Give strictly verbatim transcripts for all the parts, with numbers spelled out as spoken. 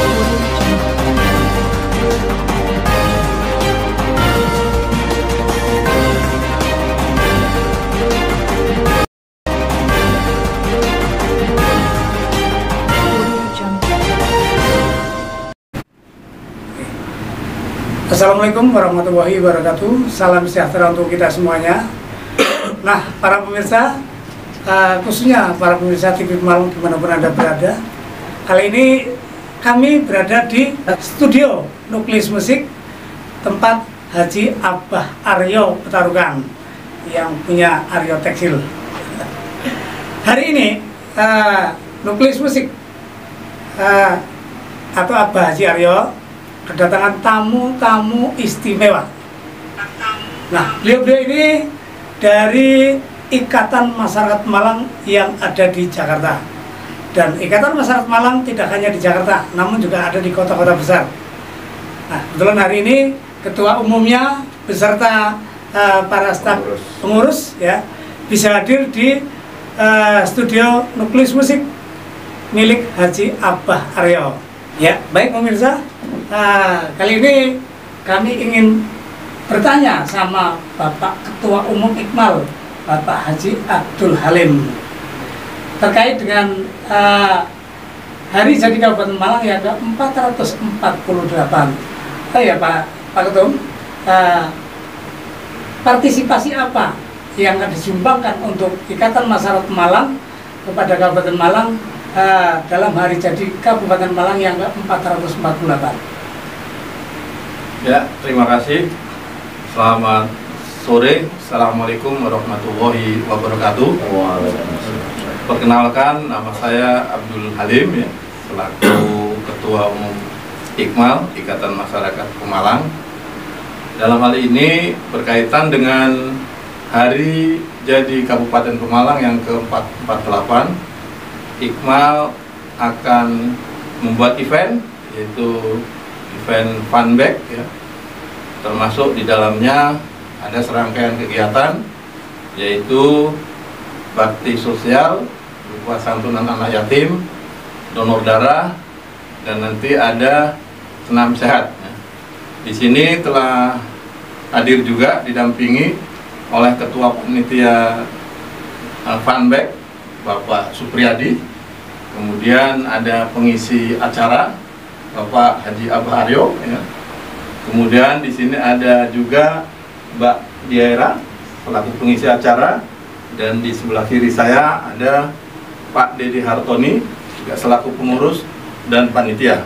Assalamualaikum warahmatullahi wabarakatuh. Salam sejahtera untuk kita semuanya. Nah, para pemirsa, uh, khususnya para pemirsa T V Pemalang dimanapun Anda berada, kali ini kami berada di studio Nuklis Musik tempat Haji Abah Aryo Petarukan yang punya Aryo Tekstil. Hari ini uh, Nuklis Musik uh, atau Abah Haji Aryo kedatangan tamu-tamu istimewa. Nah, beliau-beliau ini dari Ikatan Masyarakat Malang yang ada di Jakarta. Dan Ikatan Masyarakat Malang tidak hanya di Jakarta, namun juga ada di kota-kota besar. Nah, kebetulan hari ini ketua umumnya beserta uh, para staf pengurus ya bisa hadir di uh, studio Nuklis Musik milik Haji Abah Aryo. Ya, baik pemirsa. Nah, kali ini kami ingin bertanya sama Bapak Ketua Umum Ikmal, Bapak Haji Abdul Halim, terkait dengan uh, Hari Jadi Kabupaten Malang yang ke empat ratus empat puluh delapan. Oh ya Pak, Pak Ketum, uh, partisipasi apa yang akan disumbangkan untuk Ikatan Masyarakat Malang kepada Kabupaten Malang uh, dalam Hari Jadi Kabupaten Malang yang ke empat ratus empat puluh delapan? Ya, terima kasih. Selamat sore. Assalamualaikum warahmatullahi wabarakatuh. Perkenalkan, nama saya Abdul Halim ya, selaku Ketua Umum Ikmal, Ikatan Masyarakat Pemalang. Dalam hal ini berkaitan dengan Hari Jadi Kabupaten Pemalang yang ke empat ratus empat puluh delapan, Ikmal akan membuat event, yaitu event funback ya, termasuk di dalamnya ada serangkaian kegiatan yaitu bakti sosial berupa santunan anak yatim, donor darah, dan nanti ada senam sehat ya. Di sini telah hadir juga didampingi oleh Ketua Panitia funback Bapak Supriyadi, kemudian ada pengisi acara Bapak Haji Abah Aryo ya. Kemudian di sini ada juga Mbak Diaira selaku pengisi acara, dan di sebelah kiri saya ada Pak Dedi Hartoni juga selaku pengurus dan panitia.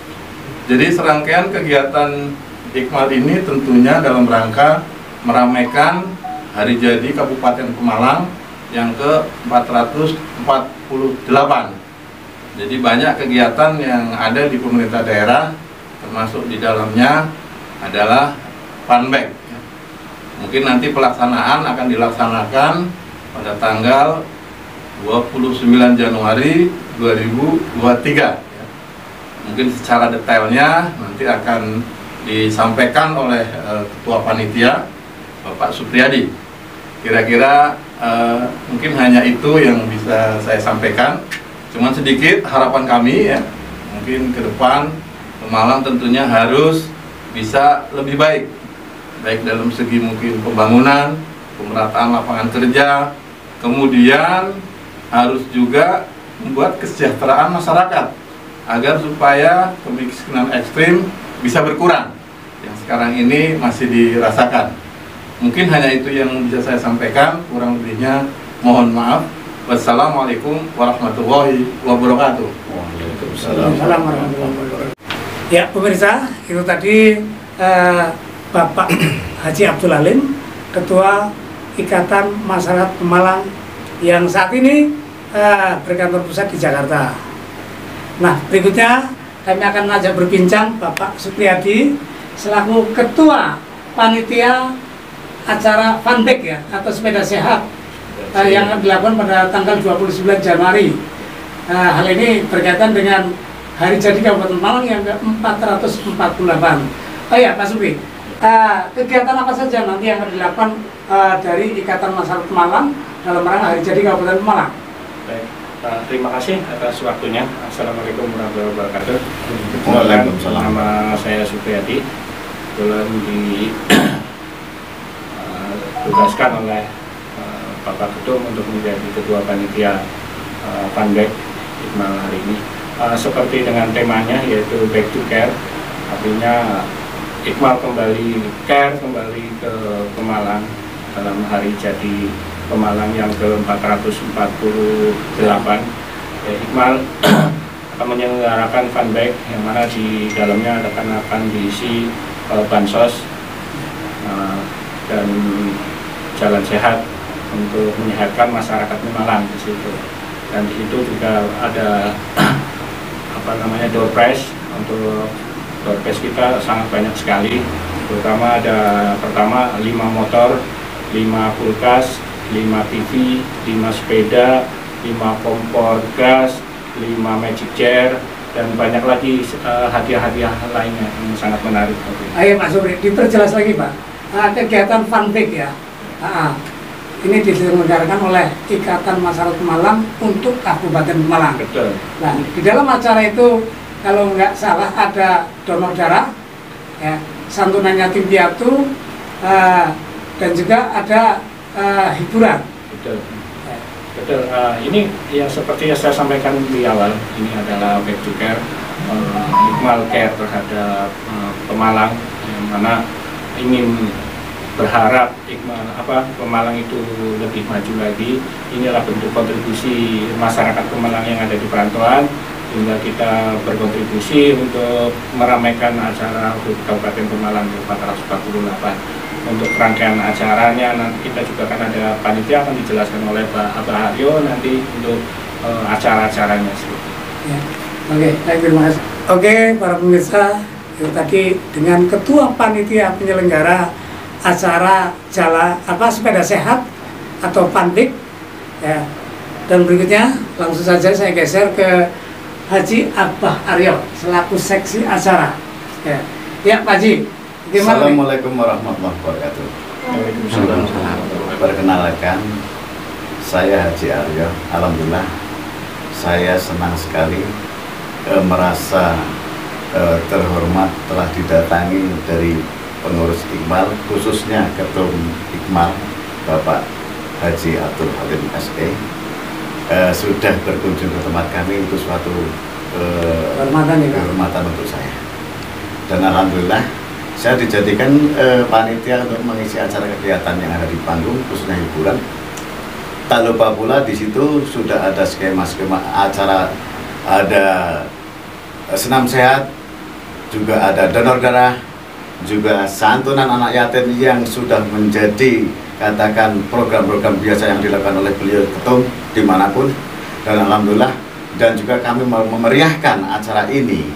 Jadi serangkaian kegiatan Ikmal ini tentunya dalam rangka meramaikan Hari Jadi Kabupaten Pemalang yang ke empat ratus empat puluh delapan. Jadi banyak kegiatan yang ada di pemerintah daerah, termasuk di dalamnya adalah funback. Mungkin nanti pelaksanaan akan dilaksanakan pada tanggal dua puluh sembilan Januari dua ribu dua puluh tiga. Mungkin secara detailnya nanti akan disampaikan oleh uh, Ketua Panitia Bapak Supriyadi. Kira-kira uh, mungkin hanya itu yang bisa saya sampaikan. Cuman sedikit harapan kami ya, mungkin ke depan Pemalang tentunya harus bisa lebih baik, baik dalam segi mungkin pembangunan, pemerataan lapangan kerja, kemudian harus juga membuat kesejahteraan masyarakat agar supaya kemiskinan ekstrim bisa berkurang yang sekarang ini masih dirasakan. Mungkin hanya itu yang bisa saya sampaikan, kurang lebihnya mohon maaf. Wassalamualaikum warahmatullahi wabarakatuh. Waalaikumsalam warahmatullahi wabarakatuh. Ya pemirsa, itu tadi eh, Bapak Haji Abdul Halim, Ketua Ikatan Masyarakat Pemalang yang saat ini eh, berkantor pusat di Jakarta. Nah, berikutnya kami akan mengajak berbincang Bapak Supriyadi selaku Ketua Panitia acara funback ya, atau sepeda sehat Uh, yang dilakukan pada tanggal dua puluh sembilan Januari. Uh, hal ini berkaitan dengan Hari Jadi Kabupaten Malang yang ke empat ratus empat puluh delapan. Oh ya Pak Supri, uh, kegiatan apa saja nanti yang akan dilakukan uh, dari Ikatan Masyarakat Malang dalam rangka Hari Jadi Kabupaten Malang? Baik, Uh, terima kasih atas waktunya. Assalamualaikum warahmatullahi wabarakatuh. Waalaikumsalam. Nama saya Supriyadi. Kebetulan ditugaskan uh, oleh uh, Bapak Ketum untuk menjadi Ketua Panitia uh, Funback Iqmal hari ini. Uh, seperti dengan temanya yaitu Back to Care, artinya Iqmal kembali care, kembali ke Pemalang dalam hari jadi Pemalang yang ke empat ratus empat puluh delapan. Ya, Iqmal akan menyelenggarakan Funback yang mana di dalamnya akan akan diisi uh, bansos uh, dan jalan sehat untuk menyehatkan masyarakat Pemalang di situ. Dan di situ juga ada apa namanya door prize. Untuk door prize kita sangat banyak sekali, terutama ada pertama lima motor, lima kulkas, lima T V, lima sepeda, lima kompor gas, lima magic chair, dan banyak lagi hadiah-hadiah uh, lainnya yang sangat menarik. Ayo Pak Supri, diperjelas lagi Pak, uh, kegiatan Funback ya, uh, ini diselenggarakan oleh Ikatan Masyarakat Pemalang untuk Kabupaten Pemalang. Betul. Nah, di dalam acara itu kalau nggak salah ada donor darah, ya, santunan yatim piatu, uh, dan juga ada Uh, hiburan. Betul, betul. Uh, ini ya seperti yang saya sampaikan di awal, ini adalah Back to Care, uh, Iqmal care terhadap uh, Pemalang, yang mana ingin berharap Iqmal apa Pemalang itu lebih maju lagi. Inilah bentuk kontribusi masyarakat Pemalang yang ada di perantauan, hingga kita berkontribusi untuk meramaikan acara H U T Kabupaten Pemalang empat ratus empat puluh delapan. Untuk rangkaian acaranya nanti kita juga akan ada panitia, akan dijelaskan oleh Pak Abah Haryo nanti untuk uh, acara-acaranya. Ya. Oke, baik, terima kasih. Oke, para pemirsa, itu tadi dengan Ketua Panitia Penyelenggara acara Jala apa sepeda sehat atau Funback, ya. Dan berikutnya langsung saja saya geser ke Haji Abah Haryo selaku seksi acara. Ya, ya Pak Haji. Gimana Assalamualaikum warahmatullahi wabarakatuh. Waalaikumsalam. Perkenalkan, saya Haji Aryo. Alhamdulillah, saya senang sekali e, merasa e, terhormat telah didatangi dari pengurus Iqmal, khususnya Ketum Iqmal, Bapak Haji Abdul Halim S E. E, sudah berkunjung ke tempat kami, itu suatu e, kehormatan, ya, kehormatan untuk saya. Dan alhamdulillah, saya dijadikan eh, panitia untuk mengisi acara kegiatan yang ada di panggung, khususnya hiburan. Tak lupa pula di situ sudah ada skema-skema acara, ada eh, senam sehat, juga ada donor darah, juga santunan anak yatim yang sudah menjadi katakan program-program biasa yang dilakukan oleh beliau ketum dimanapun. Dan alhamdulillah, dan juga kami memeriahkan acara ini.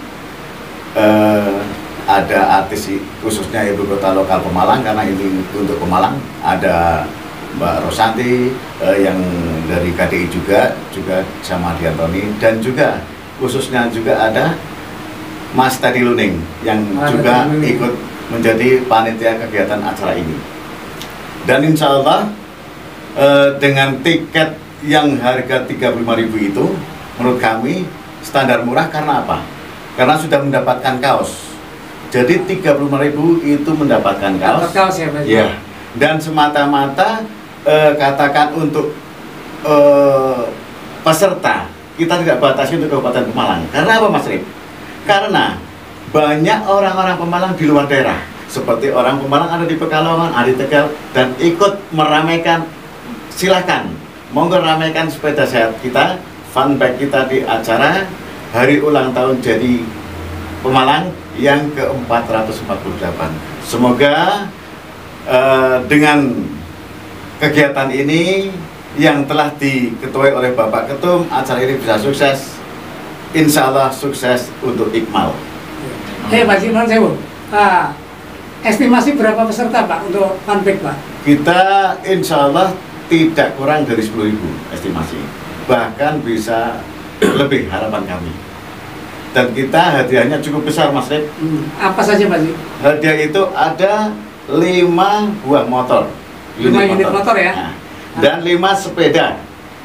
Eh, ada artis khususnya ibu kota lokal Pemalang, karena ini untuk Pemalang, ada Mbak Rosanti eh, yang dari K D I juga, juga sama Diantoni, dan juga khususnya juga ada Mas Teddy Luning yang ah, juga ikut menjadi panitia kegiatan acara ini. Dan insya Allah eh, dengan tiket yang harga tiga puluh lima ribu itu menurut kami standar murah. Karena apa? Karena sudah mendapatkan kaos. Jadi tiga puluh lima ribu itu mendapatkan kaos, kaos ya, Pak? Ya. Dan semata-mata eh, katakan untuk eh, peserta kita tidak batasi untuk Kabupaten Pemalang. Karena apa Mas Rip? Karena banyak orang-orang Pemalang di luar daerah, seperti orang Pemalang ada di Pekalongan, ada di Tegal, dan ikut meramaikan. Silakan, monggo ramaikan sepeda sehat kita, Funback kita di acara hari ulang tahun jadi Pemalang yang ke empat ratus empat puluh delapan. Semoga uh, dengan kegiatan ini yang telah diketuai oleh Bapak Ketum, acara ini bisa sukses. Insya Allah sukses untuk Iqmal. Hei Pak Simon Sewu, uh, estimasi berapa peserta Pak untuk Funback Pak? Kita insya Allah tidak kurang dari sepuluh ribu estimasi, bahkan bisa lebih harapan kami. Dan kita hadiahnya cukup besar Mas Rip. Hmm, apa saja Pak Ji? Hadiah itu ada lima buah motor, lima unit motor, motor ya. Nah, dan lima sepeda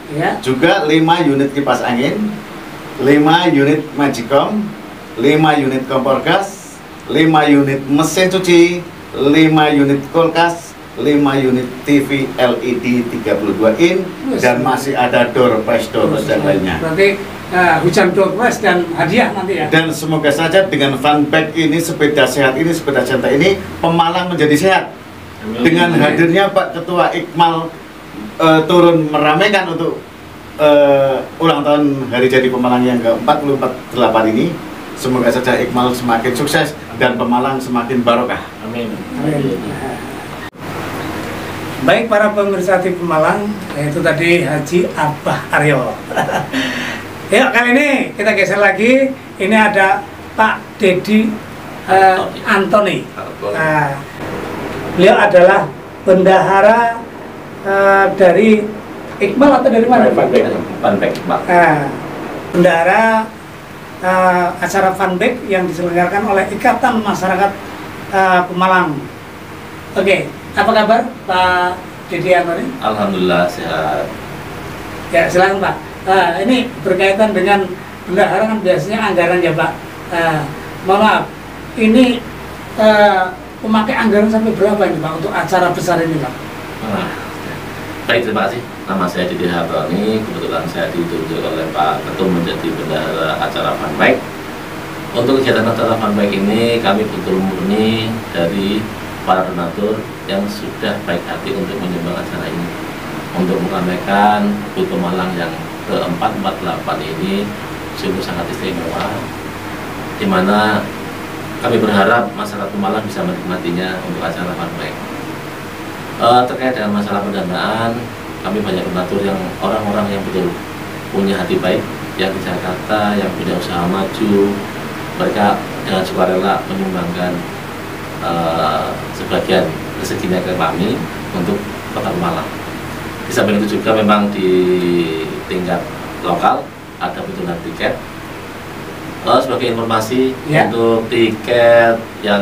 Ya. Juga lima unit kipas angin, lima unit magicom, lima unit kompor gas, lima unit mesin cuci, lima unit kulkas, lima unit T V L E D tiga puluh dua in, dan masih ada door prize door prize dan lainnya. Berarti uh, hujan door prize dan hadiah nanti ya. Dan semoga saja dengan fun bag ini, sepeda sehat ini, sepeda santai ini, Pemalang menjadi sehat. Dengan hadirnya Pak Ketua Iqmal uh, turun meramaikan untuk uh, ulang tahun hari jadi Pemalang yang ke empat puluh delapan ini, semoga saja Iqmal semakin sukses dan Pemalang semakin barokah. Amin. Amin. Baik para pemirsa T V Pemalang, yaitu tadi Haji Abah Aryo. Yuk kali ini kita geser lagi, ini ada Pak Dedi uh, Antoni. Nah, beliau adalah bendahara uh, dari Iqmal atau dari mana? Funback Iqmal. Nah, bendahara uh, acara Funback yang diselenggarakan oleh Ikatan Masyarakat uh, Pemalang. Oke, apa kabar Pak Dedi Antoni? Alhamdulillah sehat. Ya silakan Pak. Nah, ini berkaitan dengan bendahara kan biasanya anggaran ya Pak. Uh, mohon maaf, ini uh, memakai anggaran sampai berapa ini Pak untuk acara besar ini Pak? Nah, baik, terima kasih. Nama saya Dedi Hartoni. Kebetulan saya ditunjuk oleh Pak Ketum menjadi bendahara acara Funback. Untuk kegiatan acara Funback ini kami betul murni dari para donatur yang sudah baik hati untuk menyumbang acara ini, untuk meramaikan H U T Pemalang yang ke empat ratus empat puluh delapan ini sungguh sangat istimewa, di mana kami berharap masyarakat Pemalang bisa menikmatinya untuk acara Funback. Uh, terkait dengan masalah pendanaan, kami banyak donatur yang orang-orang yang betul punya hati baik, yang di Jakarta, yang punya usaha maju, mereka dengan sukarela menyumbangkan uh, sebagian rezekinya ke kami untuk Kota Pemalang. Di samping itu juga memang di tingkat lokal ada penutupan tiket. Uh, sebagai informasi ya, untuk tiket yang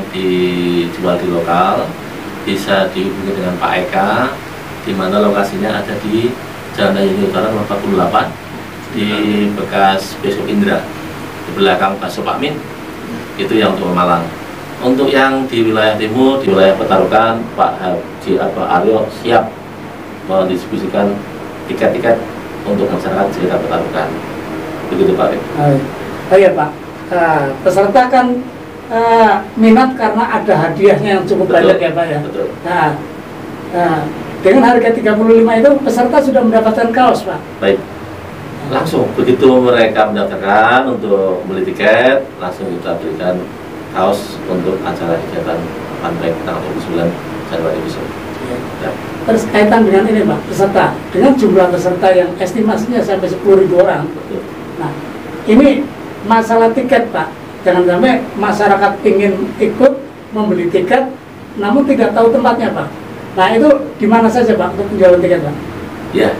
dijual di lokal bisa dihubungi dengan Pak Eka, di mana lokasinya ada di Jalan Dayuni Utara nomor empat puluh delapan di bekas Besok Indra, di belakang Bakso Pak Min. Itu yang untuk Pemalang. Untuk yang di wilayah timur, di wilayah Petarukan, Pak Haji Abah Aryo siap mendistribusikan tiket-tiket untuk masyarakat sekitar Petarukan. Begitu Pak. Oh iya Pak, uh, peserta kan uh, minat karena ada hadiahnya yang cukup Betul. banyak ya Pak ya. Betul. Nah, uh, dengan harga tiga puluh lima itu peserta sudah mendapatkan kaos Pak. Baik. Langsung begitu mereka mendaftarkan untuk beli tiket, langsung kita berikan kaos untuk acara kegiatan Funback tanggal dua puluh sembilan Januari besok. Ya. Terus kaitan dengan ini Pak, peserta, dengan jumlah peserta yang estimasinya sampai sepuluh ribu orang. Betul. Nah, ini masalah tiket Pak, jangan sampai masyarakat ingin ikut membeli tiket namun tidak tahu tempatnya Pak. Nah itu di mana saja Pak untuk penjualan tiket Pak? Ya,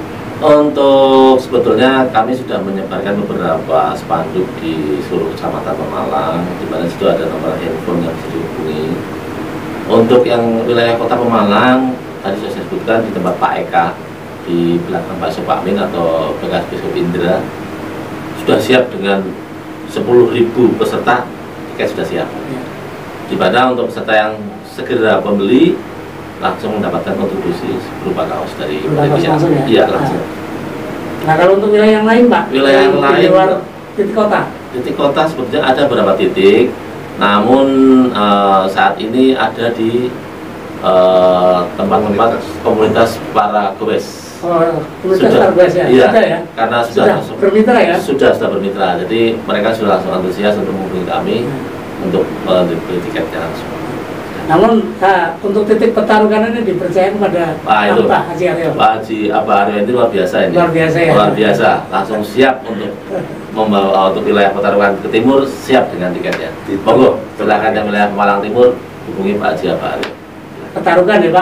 untuk sebetulnya kami sudah menyebarkan beberapa spanduk di seluruh kecamatan Pemalang, di mana situ ada nomor handphone yang bisa dihubungi. Untuk yang wilayah Kota Pemalang, tadi sudah saya sebutkan di tempat Pak Eka, di belakang Bakso Pak Min atau bekas Besok Indra, sudah siap dengan sepuluh ribu peserta, tiket sudah siap. Ya. Di mana untuk peserta yang segera membeli langsung mendapatkan kontribusi berupa kaos dari Kaos langsung ya? Iya langsung. Nah kalau untuk wilayah yang lain Pak, Wilayah yang di lain, luar titik kota, titik kota sebetulnya ada beberapa titik, namun uh, saat ini ada di tempat-tempat uh, komunitas para gowes. oh, komunitas Sudah. Argos ya, Iya, sudah ya, karena sudah, sudah bermitra ya. sudah sudah bermitra, jadi mereka sudah langsung antusias untuk menghubungi kami untuk membeli tiketnya langsung. Namun nah, untuk titik Petarukan ini dipercaya kepada Pak itu, Pak Haji Aryo. Pak Haji Abah Aryo ini luar biasa ini. Luar biasa ya. Luar biasa, langsung siap untuk membawa untuk wilayah Petarukan ke timur, siap dengan tiketnya. Monggo, silakan yang wilayah Pemalang Timur hubungi Pak Haji Abah Aryo. Petarukan ya Pak.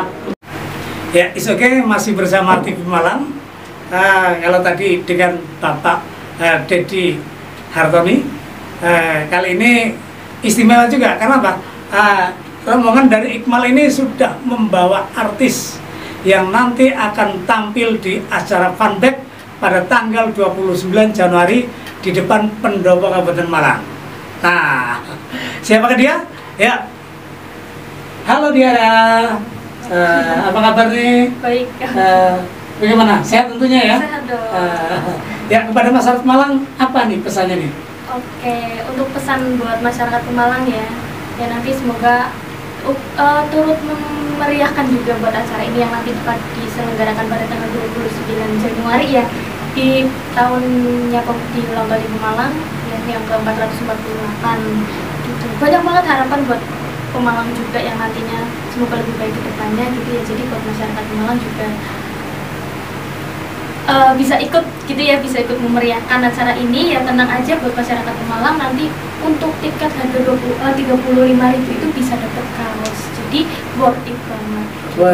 Ya, is oke okay, masih bersama T V Malang. Uh, kalau tadi dengan Bapak uh, Dedi Hartoni, uh, kali ini istimewa juga karena apa? Uh, rombongan dari Iqmal ini sudah membawa artis yang nanti akan tampil di acara Funback pada tanggal dua puluh sembilan Januari di depan Pendopo Kabupaten Malang. Nah, siapakah dia? Ya. Halo Diara. Uh, apa kabar nih? Baik. Uh, bagaimana? Sehat tentunya ya? Sehat dong. Uh, ya, kepada masyarakat Malang apa nih pesannya nih? Oke, untuk pesan buat masyarakat Pemalang ya, ya nanti semoga uh, turut memeriahkan juga buat acara ini yang nanti dapat diselenggarakan pada tanggal dua puluh sembilan Januari ya, di tahunnya di ulang tahun di Pemalang ya, yang ke empat ratus empat puluh delapan gitu. Banyak banget harapan buat Pemalang juga yang nantinya semoga lebih baik ke depannya gitu ya. Jadi buat masyarakat Pemalang juga uh, bisa ikut gitu ya, bisa ikut memeriahkan acara ini ya. Tenang aja buat masyarakat Pemalang, nanti untuk tiket harga tiga puluh lima ribu itu bisa dapat kaos, jadi worth it banget.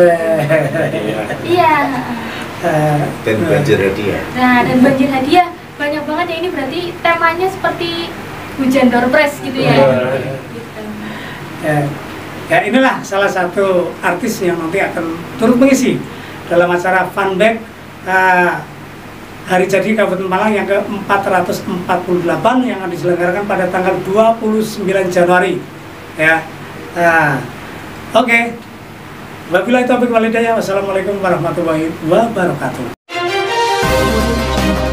Iya. Dan banjir hadiah. Nah, dan banjir hadiah banyak banget ya. Ini berarti temanya seperti hujan door prize gitu ya. Gitu. Ya, ya inilah salah satu artis yang nanti akan turut mengisi dalam acara Funback uh, Hari Jadi Kabupaten Malang yang ke empat ratus empat puluh delapan yang akan diselenggarakan pada tanggal dua puluh sembilan Januari. Ya, uh, oke. Okay. Wabillahi taufiq wal hidayah. Wassalamualaikum warahmatullahi wabarakatuh.